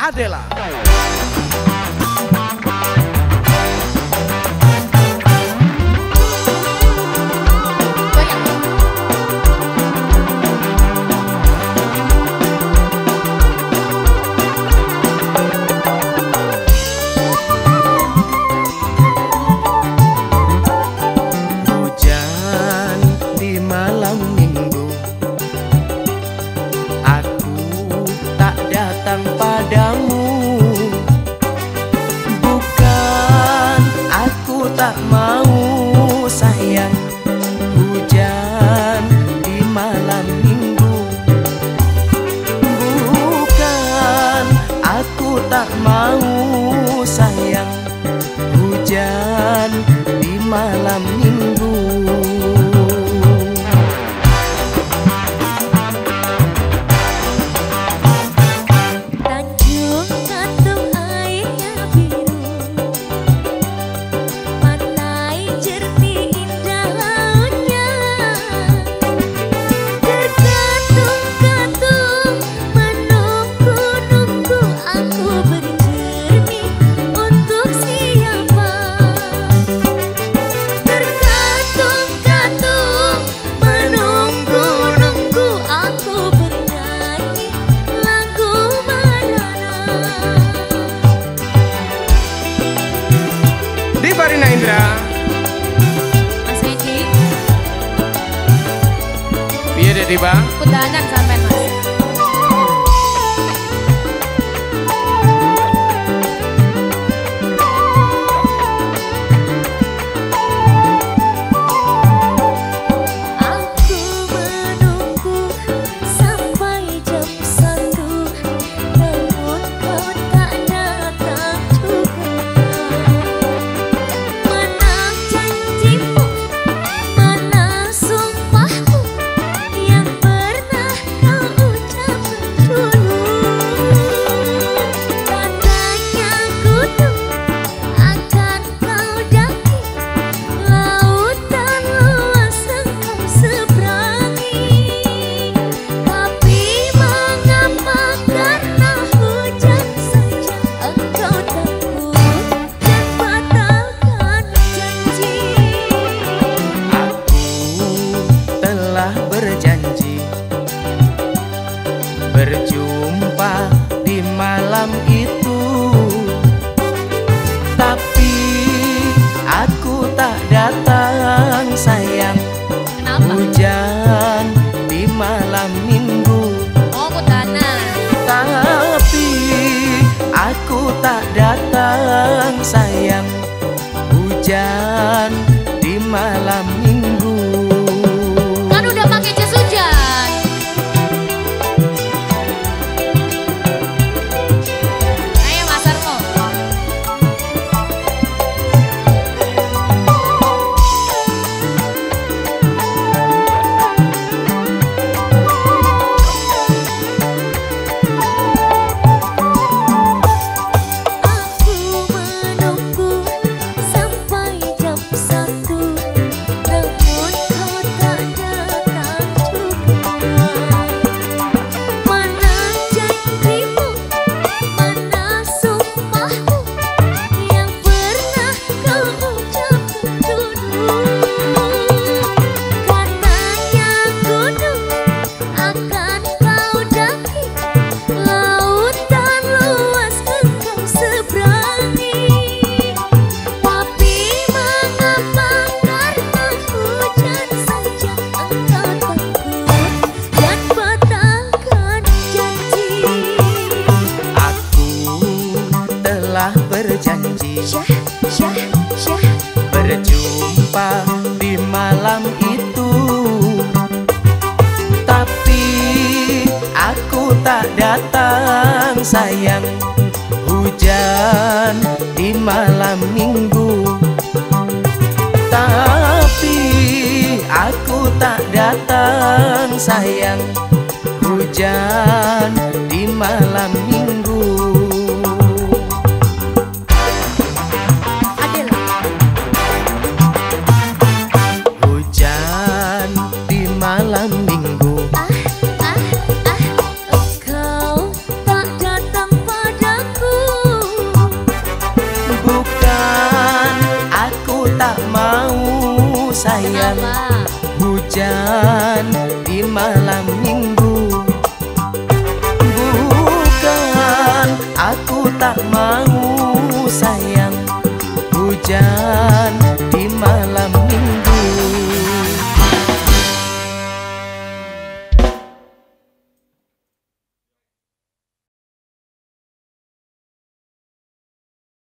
Adela. Tak mau sayang, hujan di malam minggu. Bukan aku tak mau sayang, hujan di malam minggu. Farina Indra, Mas Medi, biar deh Bang. Kudanan sampai Mas. Berjumpa di malam itu, tapi aku tak datang sayang. Kenapa? Hujan di malam minggu. Oh, kudanan. Tapi aku tak datang sayang, hujan di malam minggu. Kan udah pakai jas hujan. Ayo Mas Armo. Berjanji berjumpa di malam itu, tapi aku tak datang sayang, hujan di malam minggu. Tapi aku tak datang sayang, hujan di malam minggu. Malam minggu, engkau tak datang padaku. hujan di malam minggu. Bukan aku tak mau sayang, hujan